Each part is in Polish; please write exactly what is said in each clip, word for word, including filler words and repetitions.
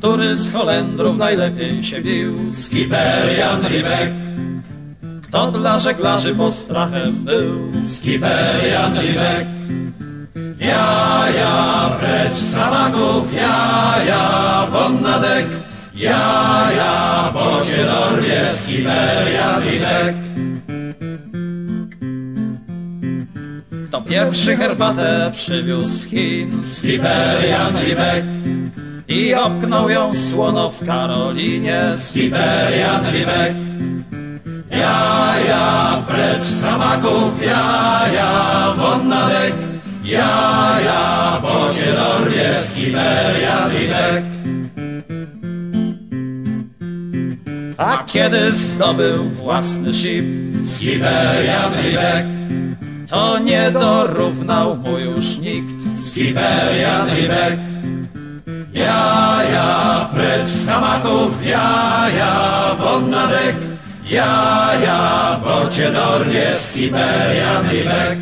Który z Holendrów najlepiej się bił? Skipper Jan Rebeck. Kto dla żeglarzy postrachem był? Skipper Jan Rebeck. Ja, ja, precz z hamaków, ja, ja, won na dek. Ja, ja, bo cię dorwie, Skipper Jan Rebeck. Kto pierwszy herbatę przywiózł z Chin? Skipper Jan Rebeck. I obknął ją słono w Karolinie? Skipper Jan Rebeck. Ja, ja, precz z hamaków, ja, ja, won na dek. Ja, ja, bo cię dorwie, Skipper Jan Rebeck. A kiedy zdobył własny ship? Skipper Jan Rebeck. To nie dorównał mu już nikt. Skipper Jan Rebeck. Ja, ja, precz z hamaków, ja, ja, won na dek. Ja, ja, bo cię dorwie, Skipper Jan Rebeck.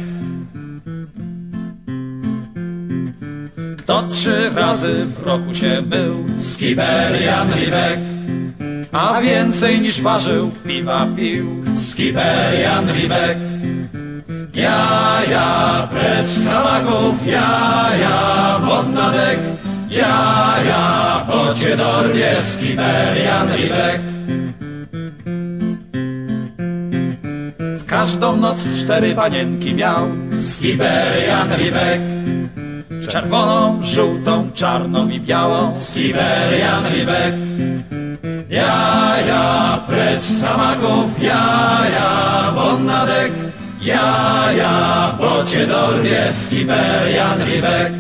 Kto trzy razy w roku się mył? Skipper Jan Rebeck. A więcej niż ważył piwa pił? Skipper Jan Rebeck. Ja, ja, precz z hamaków, ja, ja, won na dek. Ja, ja, bo cię dorwie, Skipper Jan Rebeck. W każdą noc cztery panienki miał. Skipper Jan Rebeck. Czerwoną, żółtą, czarną i białą. Skipper Jan Rebeck. Ja, ja, precz z hamaków, ja, ja, won na dek. Ja, ja, bo cię dorwie, Skipper Jan Rebeck.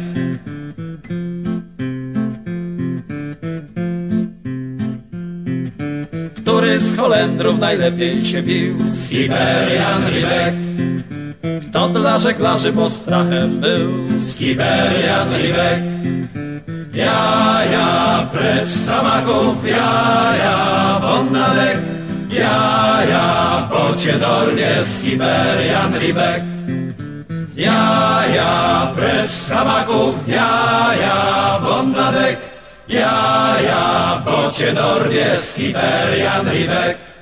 Który z Holendrów najlepiej się bił? Skipper Jan Rebeck. Kto dla żeglarzy postrachem był? Skipper Jan Rebeck. Ja, ja, precz z hamaków, ja, ja, won na dek. Ja, ja, bo cię dorwie, Skipper Jan Rebeck. Ja, ja, precz z hamaków, ja, ja, won na dek. Ja, ja, bo cię dorwie, Skipper Jan Rebeck.